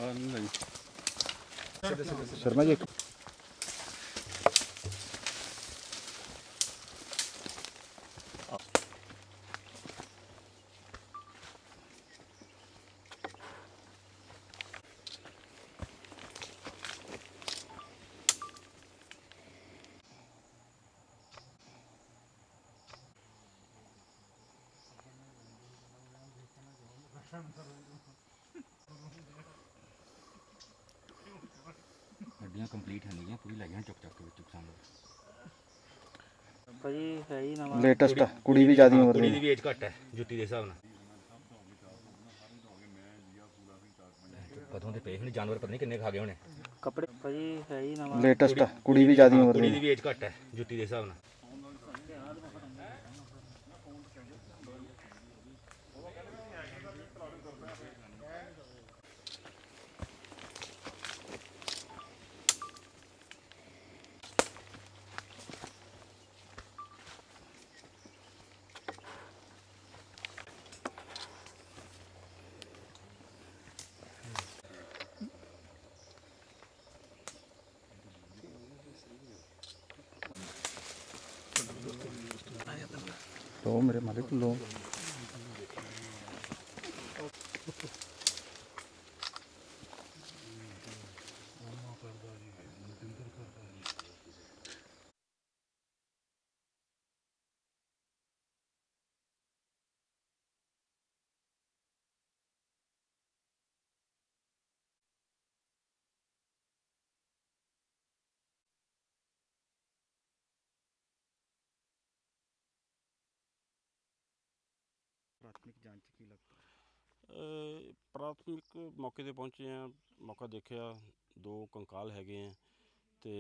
शर्मा जी गड्डियां कंप्लीट है नहीं पूरी लगी चुक चुक के चुक सामने भाजी है ही नवा लेटेस्ट कुड़ी भी ज़्यादा उम्र कुड़ी दी दी भी एज घट है जुत्ती के हिसाब नाल कदों दे पे हुण जानवर पता नहीं किन्ने खा गए होने कपड़े भाजी है ही नवा लेटेस्ट कुड़ी भी ज़्यादा उम्र कुड़ी दी दी भी एज घट है जुत्ती के हिसाब नाल लो मेरे मालिक लो प्राथमिक जांच की लगता प्राथमिक मौके ਤੇ ਪਹੁੰਚੇ ਹਾਂ ਮੌਕਾ ਦੇਖਿਆ ਦੋ ਕੰਕਾਲ ਹੈਗੇ ਆ ਤੇ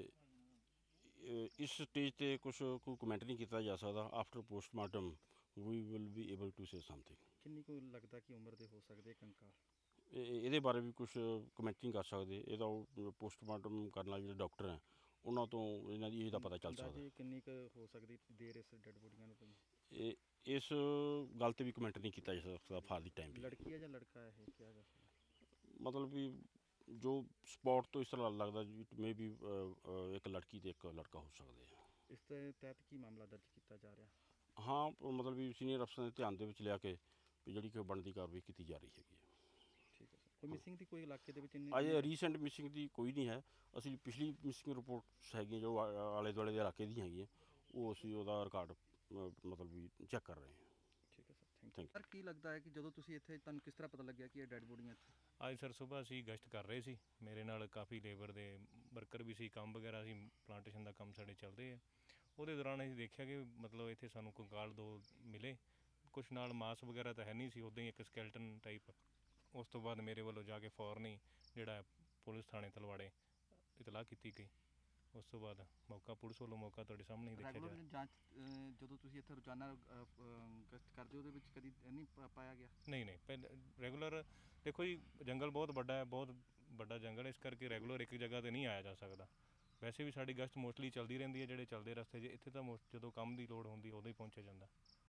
ਇਸ ਸਟੇਜ ਤੇ ਕੁਝ ਕੋਈ ਕਮੈਂਟ ਨਹੀਂ ਕੀਤਾ ਜਾ ਸਕਦਾ after postmortem we will be able to say something ਕਿੰਨੀ ਕੁ ਲੱਗਦਾ ਕਿ ਉਮਰ ਦੇ ਹੋ ਸਕਦੇ ਕੰਕਾਲ ਇਹਦੇ ਬਾਰੇ ਵੀ ਕੁਝ ਕਮੈਂਟ ਨਹੀਂ ਕਰ ਸਕਦੇ ਇਹਦਾ ਪੋਸਟਮਾਰਟਮ ਕਰਨ ਵਾਲੇ ਜਿਹੜੇ ਡਾਕਟਰ ਹੈ ਉਹਨਾਂ ਤੋਂ ਇਹਨਾਂ ਦੀ ਏਜ ਦਾ ਪਤਾ ਚੱਲ ਸਕਦਾ ਜੀ ਕਿੰਨੀ ਕੁ ਹੋ ਸਕਦੀ ਦੇਰ ਇਸ ਡੈਡ ਬੋਡੀਆਂ ਨੂੰ ਇਹ ਇਸ ਗੱਲ ਤੇ ਵੀ ਕਮੈਂਟ ਨਹੀਂ ਕੀਤਾ ਜਾ ਸਕਦਾ ਫਾਰ ਦੀ ਟਾਈਮ ਲੜਕੀ ਹੈ ਜਾਂ ਲੜਕਾ ਹੈ ਇਹ ਕਿਹਾ ਜਾ ਸਕਦਾ ਮਤਲਬ ਵੀ ਜੋ ਸਪੌਟ ਤੋਂ ਇਸ ਤਰ੍ਹਾਂ ਲੱਗਦਾ ਜੀ ਮੇ ਵੀ ਇੱਕ ਲੜਕੀ ਤੇ ਇੱਕ ਲੜਕਾ ਹੋ ਸਕਦੇ ਆ ਇਸ ਦੇ ਤਹਿਤ ਕੀ ਮਾਮਲਾ ਦਰਜ ਕੀਤਾ ਜਾ ਰਿਹਾ ਹਾਂ ਮਤਲਬ ਵੀ ਸੀਨੀਅਰ ਅਫਸਰਾਂ ਦੇ ਧਿਆਨ ਦੇ ਵਿੱਚ ਲਿਆ ਕੇ ਵੀ ਜਿਹੜੀ ਕਿ ਬਣਦੀ ਕਾਰਵਾਈ ਕੀਤੀ ਜਾ ਰਹੀ ਹੈਗੀ ਹੈ ਠੀਕ ਹੈ ਸਰ ਕੋਈ ਮਿਸਿੰਗ ਦੀ ਕੋਈ ਇਲਾਕੇ ਦੇ ਵਿੱਚ ਅਜੇ ਰੀਸੈਂਟ ਮਿਸਿੰਗ ਦੀ ਕੋਈ ਨਹੀਂ ਹੈ ਅਸੀਂ ਪਿਛਲੀ ਮਿਸਿੰਗ ਰਿਪੋਰਟਸ ਹੈਗੀਆਂ ਜੋ ਆਲੇ ਦੁਆਲੇ ਦੇ ਇਲਾਕੇ ਦੀਆਂ ਹੈਗੀਆਂ ਉਹ ਅਸੀਂ ਉਹਦਾ ਰਿਕਾਰਡ ਮਤਲਬ ਵੀ ਚੈੱਕ ਕਰ ਰਹੇ ਹਾਂ ਠੀਕ ਹੈ ਸਰ ਥੈਂਕ ਯੂ ਸਰ ਕੀ ਲੱਗਦਾ ਹੈ ਕਿ ਜਦੋਂ ਤੁਸੀਂ ਇੱਥੇ ਤੁਹਾਨੂੰ ਕਿਸ ਤਰ੍ਹਾਂ ਪਤਾ ਲੱਗਿਆ ਕਿ ਇਹ ਡੈਡ ਬੋਡੀਆਂ ਇੱਥੇ ਅੱਜ ਸਰ ਸੁਬਾਹ ਅਸੀਂ ਗਸ਼ਤ ਕਰ ਰਹੇ ਸੀ ਮੇਰੇ ਨਾਲ ਕਾਫੀ ਲੇਬਰ ਦੇ ਵਰਕਰ ਵੀ ਸੀ ਕੰਮ ਵਗੈਰਾ ਸੀ ਪਲਾਂਟੇਸ਼ਨ ਦਾ ਕੰਮ ਸਾਡੇ ਚੱਲਦੇ ਆ ਉਹਦੇ ਦੌਰਾਨ ਅਸੀਂ ਦੇਖਿਆ ਕਿ ਮਤਲਬ ਇੱਥੇ ਸਾਨੂੰ ਕੰਕਾਲ ਦੋ ਮਿਲੇ ਕੁਛ ਨਾਲ ਮਾਸ ਵਗੈਰਾ ਤਾਂ ਹੈ ਨਹੀਂ ਸੀ ਉੱਦਾਂ ਹੀ ਇੱਕ ਸਕੈਲਟਨ ਟਾਈਪ ਉਸ ਤੋਂ ਬਾਅਦ ਮੇਰੇ ਵੱਲੋਂ ਜਾ ਕੇ ਫੌਰਨ ਹੀ ਜਿਹੜਾ ਪੁਲਿਸ ਥਾਣੇ ਤਲਵਾੜੇ ਇਤਲਾਹ ਕੀਤੀ ਗਈ ਉਸ ਤੋਂ ਬਾਅਦ ਮੌਕਾ ਪੁਲਿਸ ਵੱਲੋਂ ਮੌਕਾ ਤੁਹਾਡੇ ਸਾਹਮਣੇ ਹੀ ਦੇਖਿਆ ਜਾ ਜਾਂਚ ਜਦੋਂ ਤੁਸੀਂ ਇੱਥੇ ਰੋਜ਼ਾਨਾ ਗਸ਼ਤ ਕਰਦੇ ਉਹਦੇ ਵਿੱਚ ਕਦੀ ਨਹੀਂ ਪਾਇਆ ਗਿਆ ਨਹੀਂ ਰੈਗੂਲਰ ਦੇਖੋ ਜੀ ਜੰਗਲ ਬਹੁਤ ਵੱਡਾ ਹੈ ਬਹੁਤ ਵੱਡਾ ਜੰਗਲ ਇਸ ਕਰਕੇ ਰੈਗੂਲਰ ਇੱਕ ਜਗ੍ਹਾ 'ਤੇ ਨਹੀਂ ਆਇਆ ਜਾ ਸਕਦਾ ਵੈਸੇ ਵੀ ਸਾਡੀ ਗਸ਼ਤ ਮੋਸਟਲੀ ਚੱਲਦੀ ਰਹਿੰਦੀ ਹੈ ਜਿਹੜੇ ਚੱਲਦੇ ਰਸਤੇ 'ਚ ਇੱਥੇ ਤਾਂ ਜਦੋਂ ਕੰਮ ਦੀ ਲੋੜ ਹੁੰਦੀ ਉਦੋਂ ਹੀ ਪਹੁੰਚਿਆ ਜਾਂਦਾ